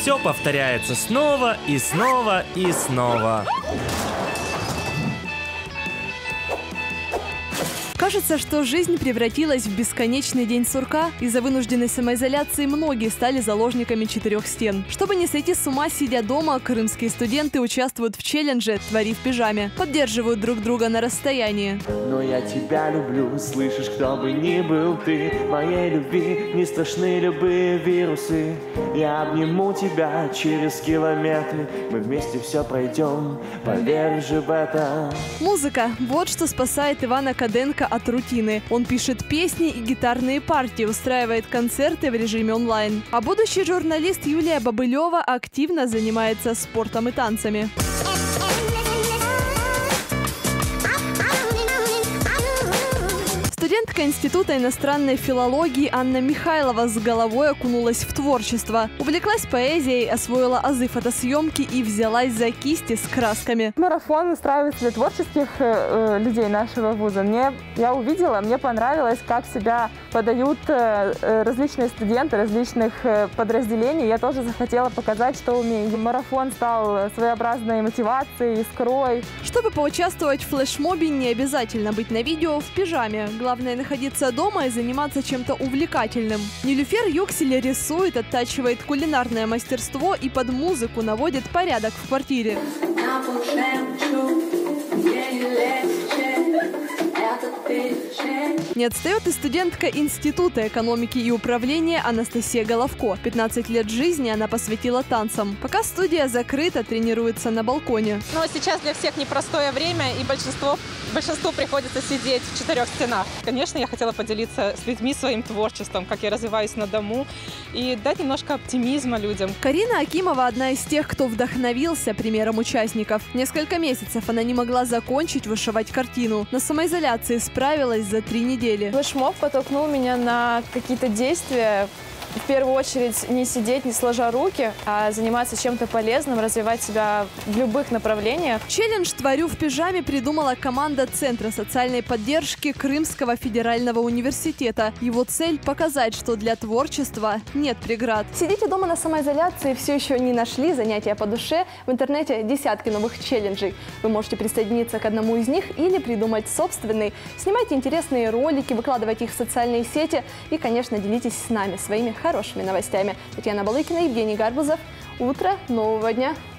все повторяется снова и снова и снова. Кажется, что жизнь превратилась в бесконечный день сурка. Из-за вынужденной самоизоляции многие стали заложниками четырех стен. Чтобы не сойти с ума, сидя дома, крымские студенты участвуют в челлендже «Твори в пижаме». Поддерживают друг друга на расстоянии. Но я тебя люблю, слышишь, кто бы ни был ты. Моей любви не страшны любые вирусы. Я обниму тебя через километры. Мы вместе все пройдем, поверь же в это. Музыка – вот что спасает Ивана Каденко от рутины. Он пишет песни и гитарные партии, устраивает концерты в режиме онлайн. А будущий журналист Юлия Бобылева активно занимается спортом и танцами. Студентка Института иностранной филологии Анна Михайлова с головой окунулась в творчество. Увлеклась поэзией, освоила азы фотосъемки и взялась за кисти с красками. Марафон устраивается для творческих людей нашего вуза. Я увидела, мне понравилось, как себя подают различные студенты различных подразделений. Я тоже захотела показать, что умею. Марафон стал своеобразной мотивацией, искрой. Чтобы поучаствовать в флешмобе, не обязательно быть на видео в пижаме. Главное находиться дома и заниматься чем-то увлекательным. Нилюфер Юксель рисует, оттачивает кулинарное мастерство и под музыку наводит порядок в квартире. Не отстает и студентка Института экономики и управления Анастасия Головко. 15 лет жизни она посвятила танцам. Пока студия закрыта, тренируется на балконе. Но сейчас для всех непростое время, и большинству приходится сидеть в четырех стенах. Конечно, я хотела поделиться с людьми своим творчеством, как я развиваюсь на дому, и дать немножко оптимизма людям. Карина Акимова – одна из тех, кто вдохновился примером участников. Несколько месяцев она не могла закончить вышивать картину. На самоизоляции справилась за 3 недели. Флешмоб подтолкнул меня на какие-то действия. В первую очередь не сидеть, не сложа руки, а заниматься чем-то полезным, развивать себя в любых направлениях. Челлендж «Творю в пижаме» придумала команда Центра социальной поддержки Крымского федерального университета. Его цель – показать, что для творчества нет преград. Сидите дома на самоизоляции, все еще не нашли занятия по душе? В интернете десятки новых челленджей. Вы можете присоединиться к одному из них или придумать собственный. Снимайте интересные ролики, выкладывайте их в социальные сети и, конечно, делитесь с нами своими хорошими новостями. Татьяна Балыкина, Евгений Гарбузов. Утро нового дня.